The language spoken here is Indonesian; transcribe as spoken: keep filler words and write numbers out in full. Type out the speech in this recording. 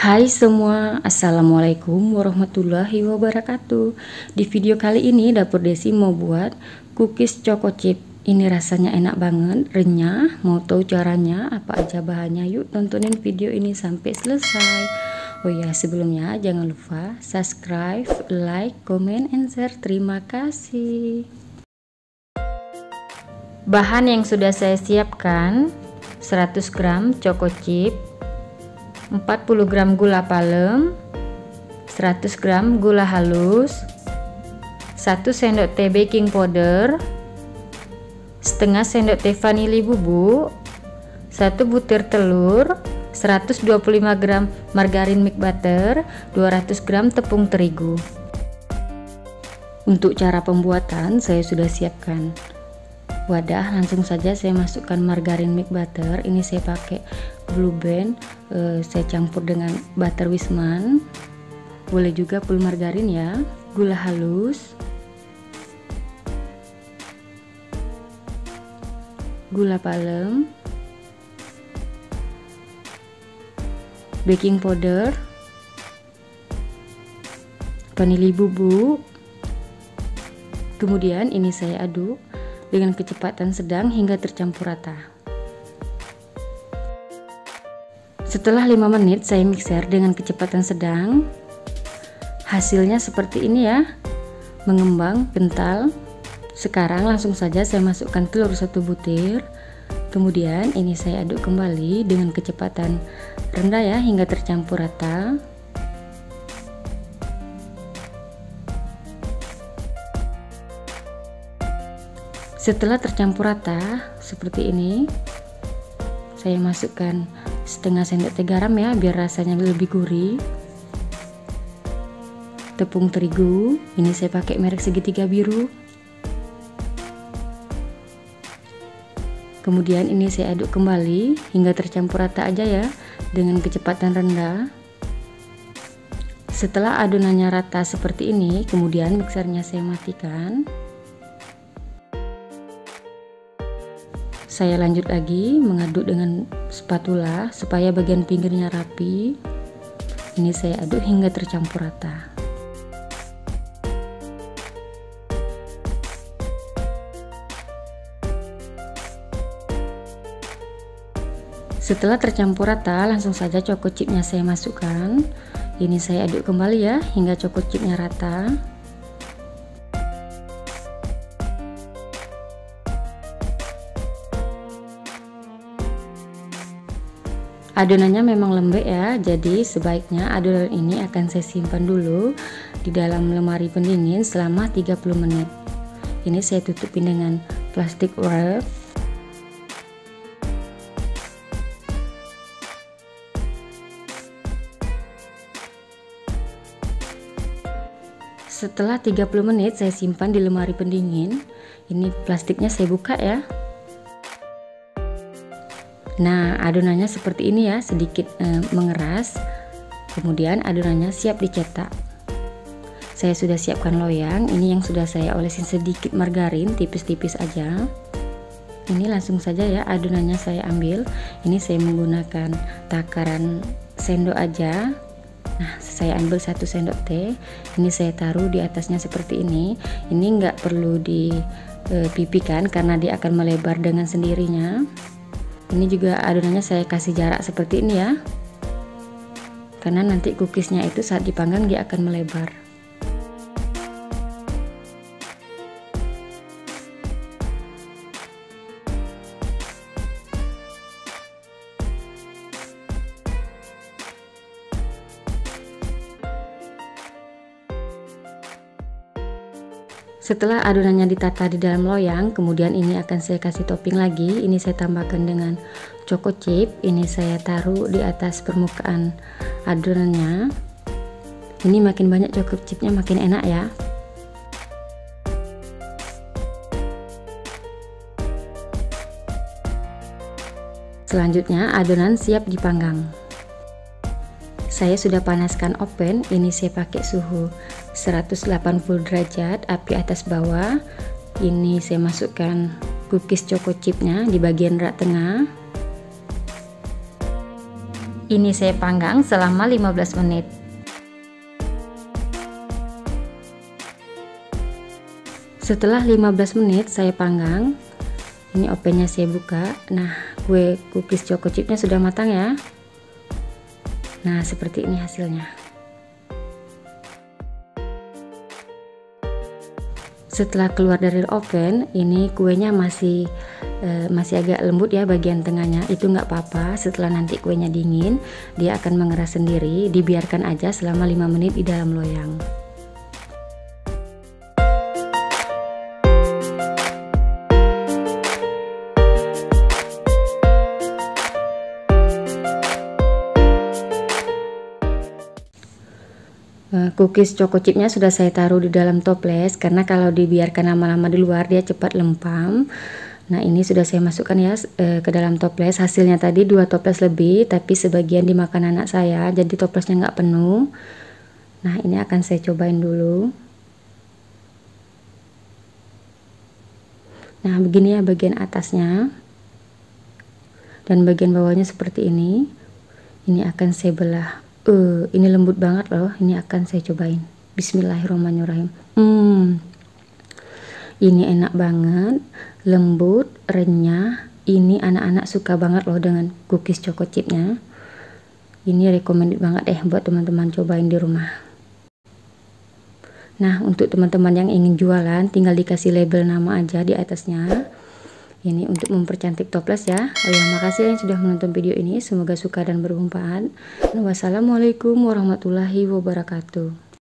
Hai semua, assalamualaikum warahmatullahi wabarakatuh. Di video kali ini Dapur Desi mau buat cookies choco chip. Ini rasanya enak banget, renyah. Mau tahu caranya apa aja bahannya? Yuk tontonin video ini sampai selesai. Oh ya, sebelumnya jangan lupa subscribe, like, comment, and share. Terima kasih. Bahan yang sudah saya siapkan: seratus gram choco chip, empat puluh gram gula palem, seratus gram gula halus, satu sendok teh baking powder, setengah sendok teh vanili bubuk, satu butir telur, seratus dua puluh lima gram margarin milk butter, dua ratus gram tepung terigu. Untuk cara pembuatan saya sudah siapkan wadah, langsung saja saya masukkan margarin milk butter. Ini saya pakai Blue Band, eh, saya campur dengan butter Wisman, boleh juga full margarin ya. Gula halus, gula palem, baking powder, vanili bubuk. Kemudian ini saya aduk dengan kecepatan sedang hingga tercampur rata. Setelah lima menit saya mixer dengan kecepatan sedang. Hasilnya seperti ini ya, mengembang, kental. Sekarang langsung saja saya masukkan telur satu butir. Kemudian ini saya aduk kembali dengan kecepatan rendah ya hingga tercampur rata. Setelah tercampur rata seperti ini, saya masukkan setengah sendok teh garam ya biar rasanya lebih gurih. Tepung terigu, ini saya pakai merek segitiga biru. Kemudian ini saya aduk kembali hingga tercampur rata aja ya dengan kecepatan rendah. Setelah adonannya rata seperti ini, kemudian mixernya saya matikan. Saya lanjut lagi mengaduk dengan spatula supaya bagian pinggirnya rapi. Ini saya aduk hingga tercampur rata. Setelah tercampur rata, langsung saja choco chipnya saya masukkan. Ini saya aduk kembali ya hingga choco chipnya rata. Adonannya memang lembek ya, jadi sebaiknya adonan ini akan saya simpan dulu di dalam lemari pendingin selama tiga puluh menit. Ini saya tutupin dengan plastik wrap. Setelah tiga puluh menit saya simpan di lemari pendingin. Ini plastiknya saya buka ya. Nah, adonannya seperti ini ya, sedikit eh, mengeras. Kemudian adonannya siap dicetak. Saya sudah siapkan loyang. Ini yang sudah saya olesin sedikit margarin, tipis-tipis aja. Ini langsung saja ya adonannya saya ambil. Ini saya menggunakan takaran sendok aja. Nah, saya ambil satu sendok teh. Ini saya taruh di atasnya seperti ini. Ini nggak perlu dipipikan karena dia akan melebar dengan sendirinya. Ini juga adonannya saya kasih jarak seperti ini ya, karena nanti cookiesnya itu saat dipanggang dia akan melebar. Setelah adonannya ditata di dalam loyang, kemudian ini akan saya kasih topping lagi. Ini saya tambahkan dengan choco chip. Ini saya taruh di atas permukaan adonannya. Ini makin banyak choco chipnya makin enak ya. Selanjutnya adonan siap dipanggang. Saya sudah panaskan oven. Ini saya pakai suhu seratus delapan puluh derajat, api atas bawah. Ini saya masukkan cookies choco chipnya di bagian rak tengah. Ini saya panggang selama lima belas menit. Setelah lima belas menit saya panggang, ini ovennya saya buka. Nah, kue cookies choco chipnya sudah matang ya. Nah, seperti ini hasilnya. Setelah keluar dari oven, ini kuenya masih e, masih agak lembut ya bagian tengahnya. Itu nggak apa-apa, setelah nanti kuenya dingin dia akan mengeras sendiri. Dibiarkan aja selama lima menit di dalam loyang. Cookies choco chipnya sudah saya taruh di dalam toples, karena kalau dibiarkan lama-lama di luar dia cepat lempam. Nah, ini sudah saya masukkan ya e, ke dalam toples. Hasilnya tadi dua toples lebih, tapi sebagian dimakan anak saya, jadi toplesnya nggak penuh. Nah, ini akan saya cobain dulu. Nah, begini ya bagian atasnya, dan bagian bawahnya seperti ini. Ini akan saya belah. Uh, ini lembut banget loh. Ini akan saya cobain. Bismillahirrahmanirrahim. Hmm, ini enak banget, lembut, renyah. Ini anak-anak suka banget loh dengan cookies choco chipnya. Ini recommended banget eh buat teman-teman cobain di rumah. Nah, untuk teman-teman yang ingin jualan, tinggal dikasih label nama aja di atasnya. Ini untuk mempercantik toples ya. Oh ya, makasih yang sudah menonton video ini. Semoga suka dan bermanfaat. Wassalamualaikum warahmatullahi wabarakatuh.